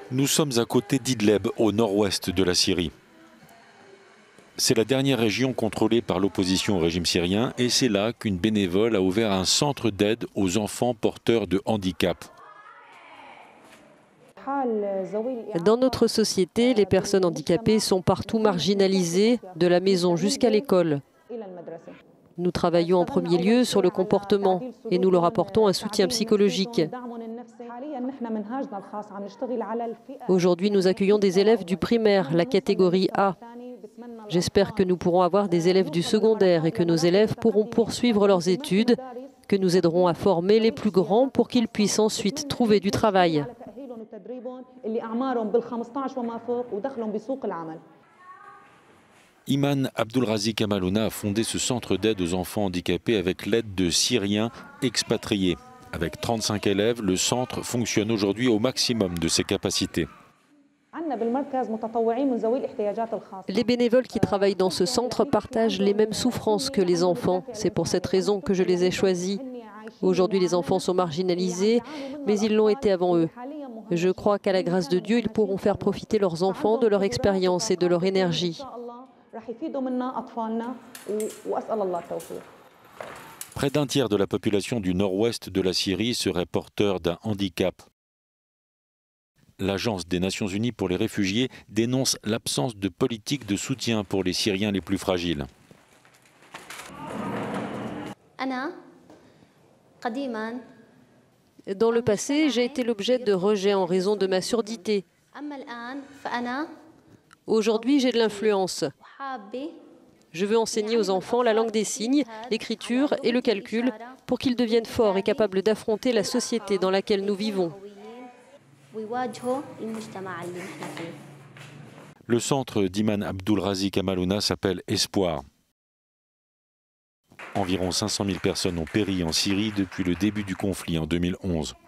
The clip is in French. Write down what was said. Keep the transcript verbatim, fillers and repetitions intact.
Nous sommes à côté d'Idleb, au nord-ouest de la Syrie. C'est la dernière région contrôlée par l'opposition au régime syrien et c'est là qu'une bénévole a ouvert un centre d'aide aux enfants porteurs de handicap. Dans notre société, les personnes handicapées sont partout marginalisées, de la maison jusqu'à l'école. Nous travaillons en premier lieu sur le comportement et nous leur apportons un soutien psychologique. Aujourd'hui, nous accueillons des élèves du primaire, la catégorie A. J'espère que nous pourrons avoir des élèves du secondaire et que nos élèves pourront poursuivre leurs études, que nous aiderons à former les plus grands pour qu'ils puissent ensuite trouver du travail. Iman Abdulrazi Kamalouna a fondé ce centre d'aide aux enfants handicapés avec l'aide de Syriens expatriés. Avec trente-cinq élèves, le centre fonctionne aujourd'hui au maximum de ses capacités. Les bénévoles qui travaillent dans ce centre partagent les mêmes souffrances que les enfants. C'est pour cette raison que je les ai choisis. Aujourd'hui, les enfants sont marginalisés, mais ils l'ont été avant eux. Je crois qu'à la grâce de Dieu, ils pourront faire profiter leurs enfants de leur expérience et de leur énergie. Près d'un tiers de la population du nord-ouest de la Syrie serait porteur d'un handicap. L'Agence des Nations Unies pour les réfugiés dénonce l'absence de politique de soutien pour les Syriens les plus fragiles. Dans le passé, j'ai été l'objet de rejets en raison de ma surdité. Aujourd'hui, j'ai de l'influence. Je veux enseigner aux enfants la langue des signes, l'écriture et le calcul pour qu'ils deviennent forts et capables d'affronter la société dans laquelle nous vivons. Le centre d'Iman Abdulrazi Kamalouna s'appelle Espoir. Environ cinq cent mille personnes ont péri en Syrie depuis le début du conflit en deux mille onze.